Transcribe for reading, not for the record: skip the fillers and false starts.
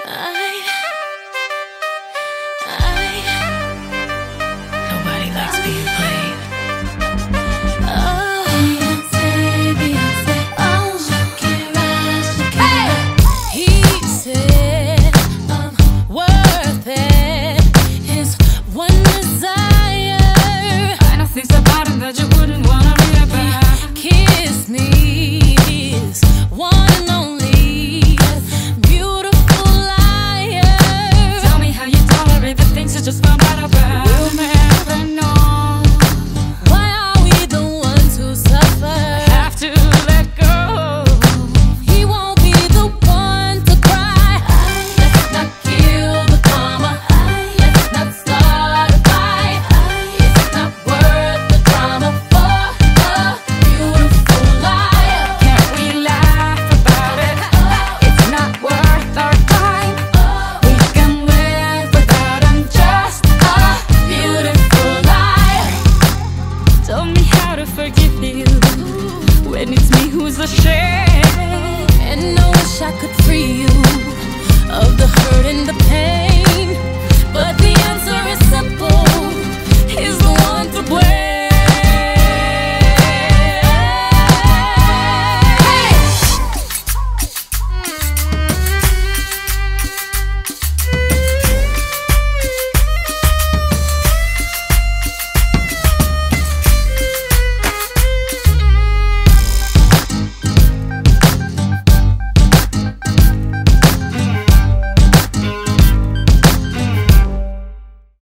Nobody likes being played. Just found out about. We'll never know. Why are we the ones who suffer? Have to let go. He won't be the one to cry. Let's not kill the karma. Let's not start a fight. It's not worth the drama for a beautiful life. Can't we laugh about it? It's not worth our time. We can live without him. Tell me how to forgive you when it's me who's ashamed. And I wish I could free you of the hurt and the pain.